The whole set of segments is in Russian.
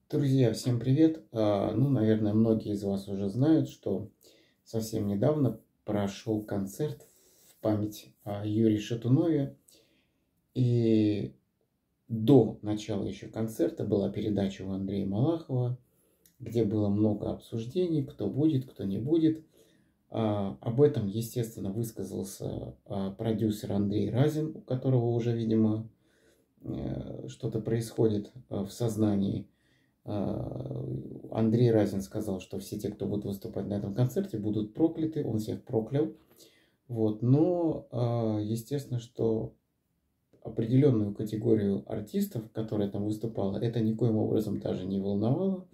Друзья, всем привет! Наверное, многие из вас уже знают, что совсем недавно прошел концерт в память о Юрии Шатунове. И до начала еще концерта была передача у Андрея Малахова, где было много обсуждений, кто будет, кто не будет. Об этом, естественно, высказался продюсер Андрей Разин, у которого уже, видимо, что-то происходит в сознании. Андрей Разин сказал, что все те, кто будет выступать на этом концерте, будут прокляты. Он всех проклял. Но, естественно, что определенную категорию артистов, которая там выступала, это никоим образом даже не волновало.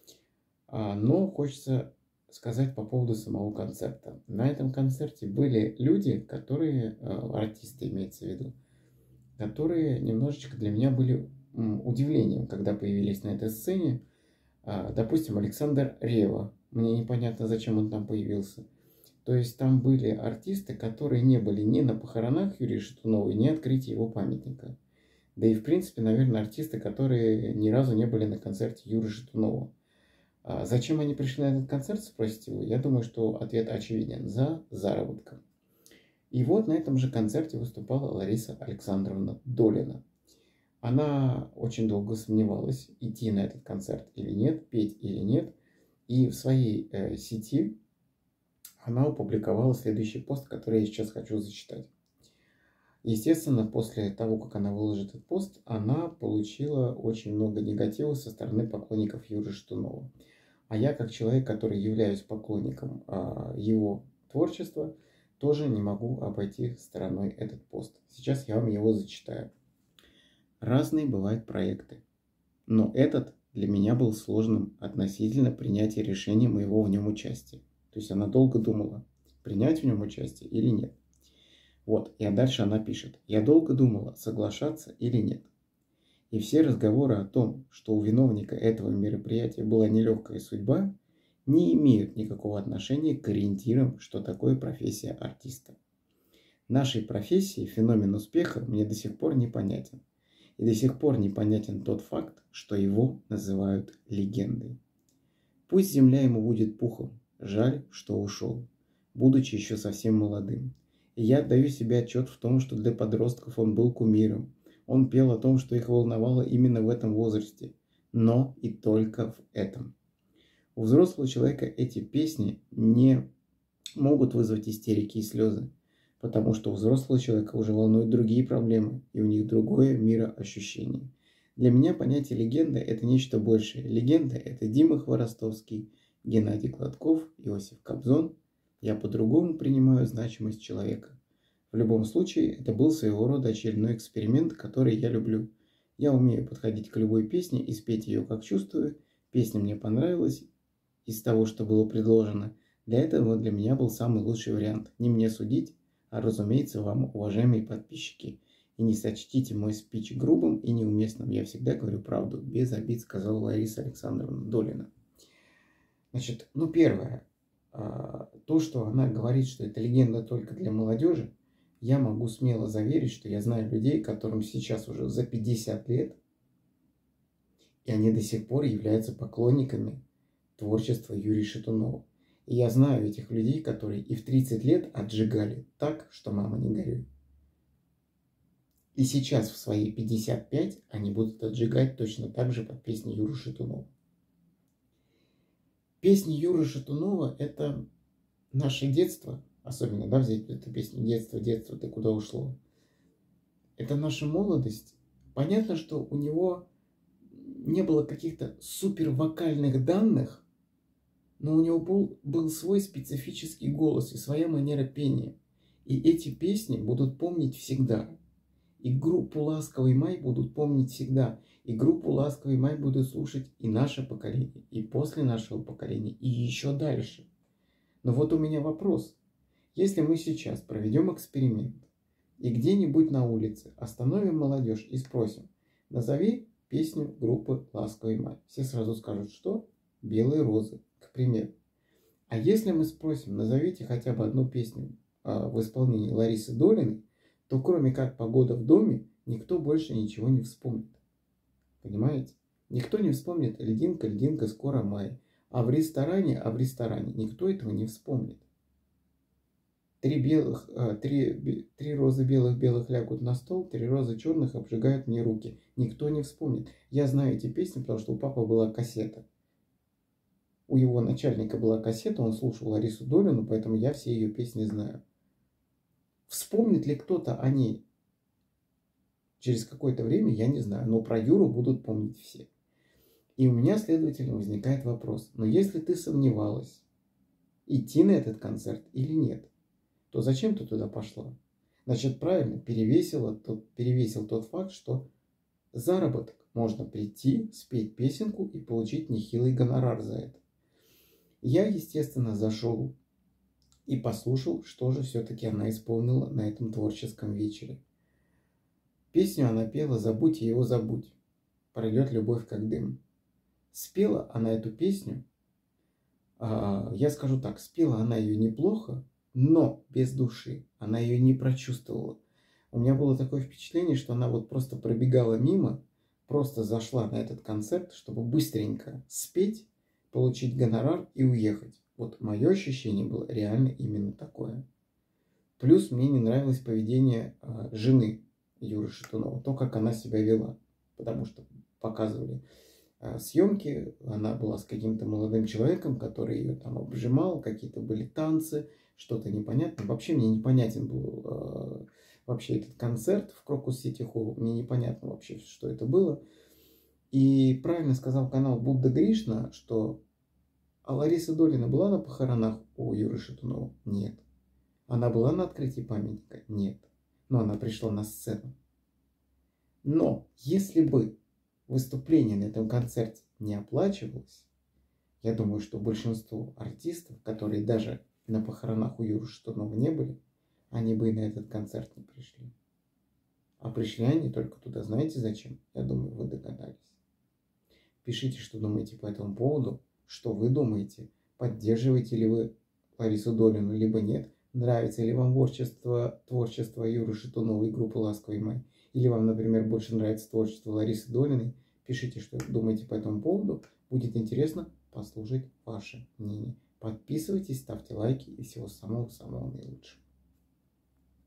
Но хочется сказать по поводу самого концерта. На этом концерте были люди, которые, артисты имеется в виду, которые немножечко для меня были удивлением, когда появились на этой сцене. Допустим, Александр Ревва. Мне непонятно, зачем он там появился. То есть там были артисты, которые не были ни на похоронах Юрия Шатунова, ни открытии его памятника. Да и, в принципе, наверное, артисты, которые ни разу не были на концерте Юрия Шатунова. Зачем они пришли на этот концерт, спросите вы? Я думаю, что ответ очевиден. За заработком. И вот на этом же концерте выступала Лариса Александровна Долина. Она очень долго сомневалась, идти на этот концерт или нет, петь или нет. И в своей сети она опубликовала следующий пост, который я сейчас хочу зачитать. Естественно, после того, как она выложит этот пост, она получила очень много негатива со стороны поклонников Юрия Шатунова. А я, как человек, который являюсь поклонником его творчества, тоже не могу обойти стороной этот пост. Сейчас я вам его зачитаю. Разные бывают проекты, но этот для меня был сложным относительно принятия решения моего в нем участия. То есть она долго думала, принять в нем участие или нет. И дальше она пишет. Я долго думала, соглашаться или нет. И все разговоры о том, что у виновника этого мероприятия была нелегкая судьба, не имеют никакого отношения к ориентирам, что такое профессия артиста. Нашей профессии феномен успеха мне до сих пор непонятен. И до сих пор непонятен тот факт, что его называют легендой. Пусть земля ему будет пухом, жаль, что ушел, будучи еще совсем молодым. И я отдаю себе отчет в том, что для подростков он был кумиром. Он пел о том, что их волновало именно в этом возрасте, но и только в этом. У взрослого человека эти песни не могут вызвать истерики и слезы, потому что у взрослого человека уже волнуют другие проблемы, и у них другое мироощущение. Для меня понятие легенда – это нечто большее. Легенда – это Дима Хворостовский, Геннадий Гладков, Иосиф Кобзон. Я по-другому принимаю значимость человека. В любом случае, это был своего рода очередной эксперимент, который я люблю. Я умею подходить к любой песне и спеть ее как чувствую. Песня мне понравилась из того, что было предложено. Для этого для меня был самый лучший вариант. Не мне судить, а, разумеется, вам, уважаемые подписчики. И не сочтите мой спич грубым и неуместным. Я всегда говорю правду, без обид, сказала Лариса Александровна Долина. Первое. То, что она говорит, что это легенда только для молодежи, я могу смело заверить, что я знаю людей, которым сейчас уже за 50 лет, и они до сих пор являются поклонниками творчества Юрия Шатунова. И я знаю этих людей, которые и в 30 лет отжигали так, что мама не горюй. И сейчас в свои 55 они будут отжигать точно так же под песни Юры Шатунова. Песни Юры Шатунова – это наше детство, особенно, взять эту песню «Детство, детство, ты куда ушло». Это наша молодость. Понятно, что у него не было каких-то супер вокальных данных, но у него был свой специфический голос и своя манера пения. И эти песни будут помнить всегда. И группу «Ласковый май» будут помнить всегда. И группу «Ласковый май» будут слушать и наше поколение, и после нашего поколения, и еще дальше. Но вот у меня вопрос. Если мы сейчас проведем эксперимент и где-нибудь на улице остановим молодежь и спросим, назови песню группы «Ласковый май». Все сразу скажут, что? «Белые розы», к примеру. А если мы спросим, назовите хотя бы одну песню в исполнении Ларисы Долиной, то кроме как «Погода в доме» никто больше ничего не вспомнит. Понимаете? Никто не вспомнит «Льдинка, льдинка, скоро май». А в ресторане никто этого не вспомнит. Три розы белых лягут на стол, 3 розы черных обжигают мне руки. Никто не вспомнит. Я знаю эти песни, потому что у папы была кассета. У его начальника была кассета, он слушал Ларису Долину, поэтому я все ее песни знаю. Вспомнит ли кто-то о ней через какое-то время, я не знаю. Но про Юру будут помнить все. И у меня, следовательно, возникает вопрос. Но если ты сомневалась, идти на этот концерт или нет, то зачем ты туда пошла? Значит, правильно, перевесил тот факт, что заработок. Можно прийти, спеть песенку и получить нехилый гонорар за это. Я, естественно, зашел и послушал, что же все-таки она исполнила на этом творческом вечере. Песню она пела «Забудь его, забудь, пройдет любовь как дым». Спела она эту песню, я скажу так, спела она ее неплохо, но без души. Она ее не прочувствовала. У меня было такое впечатление, что она вот просто пробегала мимо, просто зашла на этот концерт, чтобы быстренько спеть, получить гонорар и уехать. Вот мое ощущение было реально именно такое. Плюс мне не нравилось поведение жены Юры Шатунова, то, как она себя вела. Потому что показывали съемки, она была с каким-то молодым человеком, который ее там обжимал, какие-то были танцы, что-то непонятное. Вообще мне непонятен был вообще этот концерт в Крокус Сити Холл. Мне непонятно вообще, что это было. И правильно сказал канал Будда Гришна, что Лариса Долина была на похоронах у Юры Шатунова? Нет. Она была на открытии памятника? Нет. Но она пришла на сцену. Но если бы выступление на этом концерте не оплачивалось, я думаю, что большинство артистов, которые даже на похоронах у Юры Шатунова не были, они бы и на этот концерт не пришли. А пришли они только туда, знаете зачем? Я думаю, вы догадались. Пишите, что думаете по этому поводу, что вы думаете, поддерживаете ли вы Ларису Долину, либо нет, нравится ли вам творчество Юры Шатунова и группы «Ласковый май», или вам, например, больше нравится творчество Ларисы Долиной. Пишите, что думаете по этому поводу. Будет интересно послушать ваше мнение. Подписывайтесь, ставьте лайки и всего самого-самого наилучшего.